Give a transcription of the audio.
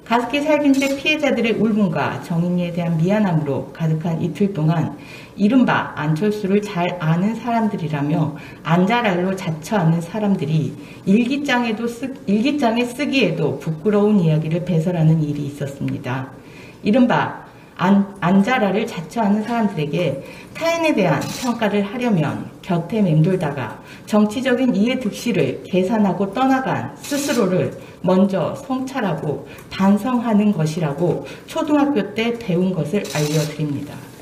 가습기 살균제 피해자들의 울분과 정인이에 대한 미안함으로 가득한 이틀 동안 이른바 안철수를 잘 아는 사람들이라며 안자랄로 자처하는 사람들이 일기장에 쓰기에도 부끄러운 이야기를 배설하는 일이 있었습니다. 이른바 안자라를 자처하는 사람들에게 타인에 대한 평가를 하려면 곁에 맴돌다가 정치적인 이해득실을 계산하고 떠나간 스스로를 먼저 성찰하고 반성하는 것이라고 초등학교 때 배운 것을 알려드립니다.